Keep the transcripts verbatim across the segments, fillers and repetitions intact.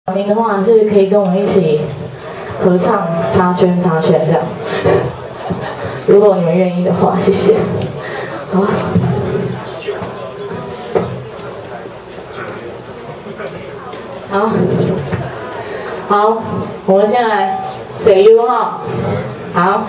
您的话是可以跟我们一起合唱插圈插圈这样，如果你们愿意的话，谢谢。好，好，好，我们先来 say you 哈，好。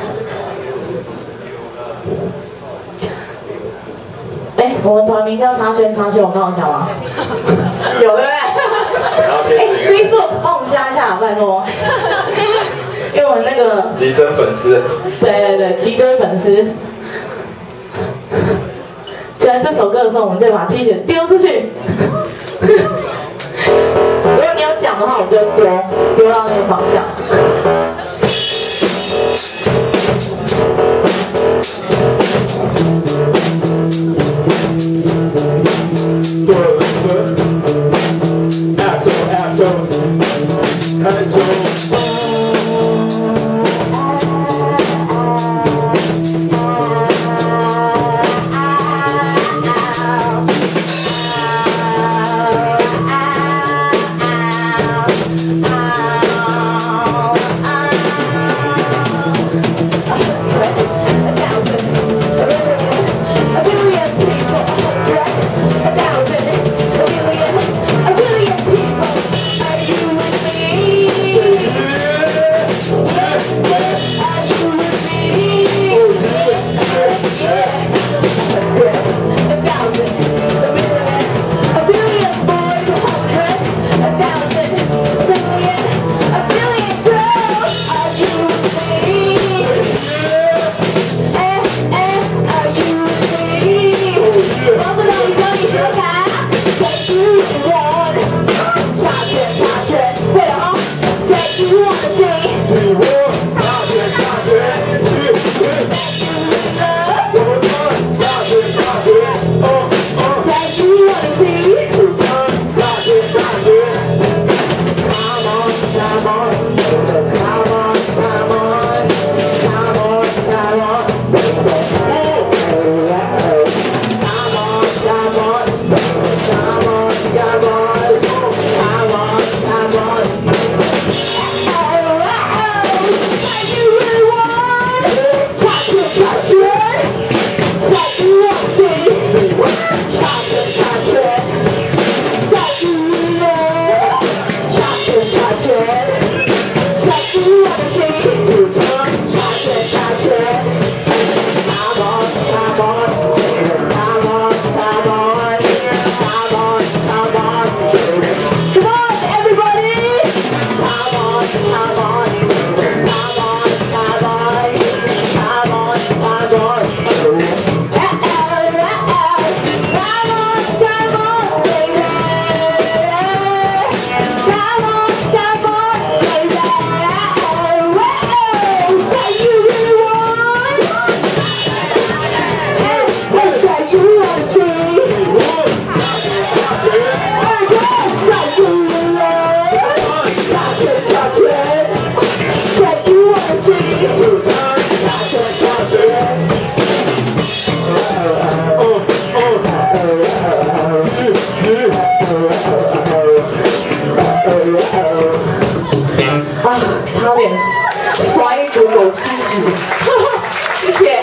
哎，我们团名叫插圈插圈，我刚好讲吗？有对不对？哎，飞速帮我们加一下，拜托。因为我们那个急增粉丝。 对对对，急增粉丝。喜欢这首歌的时候，我们就把 T 恤丢出去。如果你有讲的话，我就丢丢到那个方向。啊，差点摔一股狗吃屎，谢谢。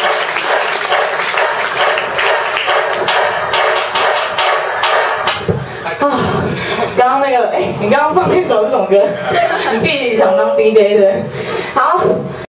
啊，刚刚那个，哎，你刚刚放那首是什么歌？你自己想当 D J 的，好。